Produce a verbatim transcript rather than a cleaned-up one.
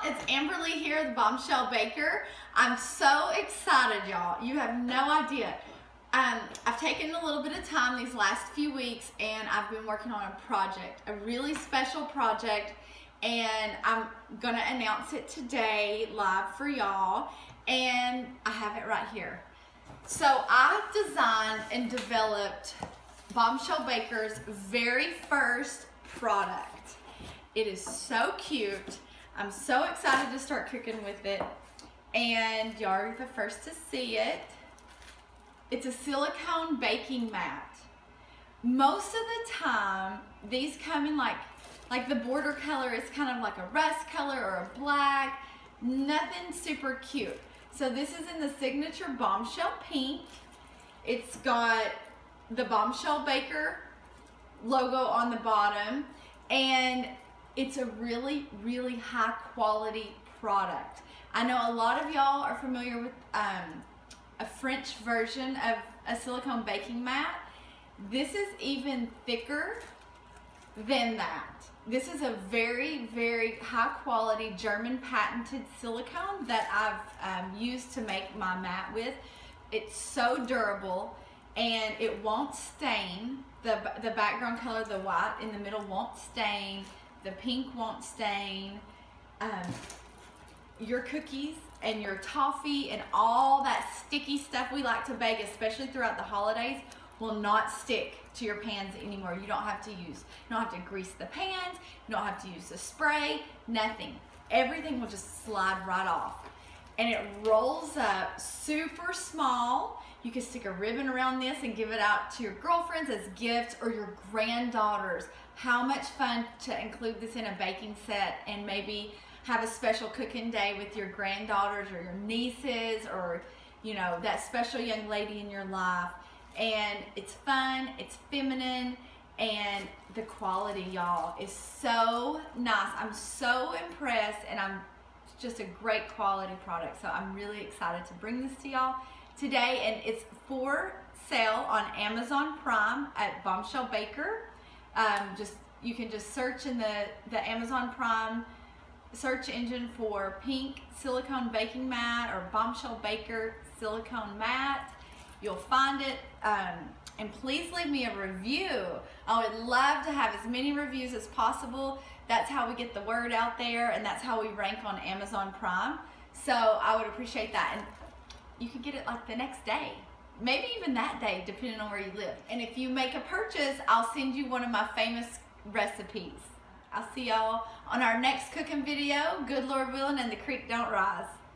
It's Amberly here, the Bombshell Baker. I'm so excited, y'all. You have no idea. Um, I've taken a little bit of time these last few weeks and I've been working on a project, a really special project, and I'm gonna announce it today live for y'all, and I have it right here. So I designed and developed Bombshell Baker's very first product. It is so cute. I'm so excited to start cooking with it, and y'all are the first to see it. It's a silicone baking mat. Most of the time, these come in like, like the border color is kind of like a rust color or a black, nothing super cute. So this is in the signature Bombshell pink. It's got the Bombshell Baker logo on the bottom, and it's a really, really high quality product. I know a lot of y'all are familiar with um, a French version of a silicone baking mat. This is even thicker than that. This is a very, very high quality German patented silicone that I've um, used to make my mat with. It's so durable and it won't stain. The, the background color, the white in the middle, won't stain. The pink won't stain. Um, your cookies and your toffee and all that sticky stuff we like to bake, especially throughout the holidays, will not stick to your pans anymore. You don't have to use, you don't have to grease the pans, you don't have to use the spray, nothing. Everything will just slide right off. And it rolls up super small. You can stick a ribbon around this and give it out to your girlfriends as gifts, or your granddaughters. How much fun to include this in a baking set and maybe have a special cooking day with your granddaughters or your nieces, or you know, that special young lady in your life. And it's fun, it's feminine, and the quality, y'all, is so nice. I'm so impressed, and I'm just a great quality product. So I'm really excited to bring this to y'all today, and it's for sale on Amazon Prime at Bombshell Baker. Um, just you can just search in the, the Amazon Prime search engine for pink silicone baking mat or Bombshell Baker silicone mat. You'll find it, um, and please leave me a review. I would love to have as many reviews as possible. That's how we get the word out there, and that's how we rank on Amazon Prime. So I would appreciate that. And you can get it like the next day, maybe even that day, depending on where you live. And if you make a purchase, I'll send you one of my famous recipes. I'll see y'all on our next cooking video. Good Lord willing, and the creek don't rise.